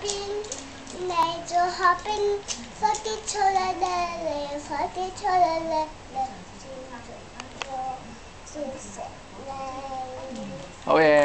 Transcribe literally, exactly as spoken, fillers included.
冰，奶就好冰，放地球来来来，放地球来来来，金钟罩是谁来？ 好耶！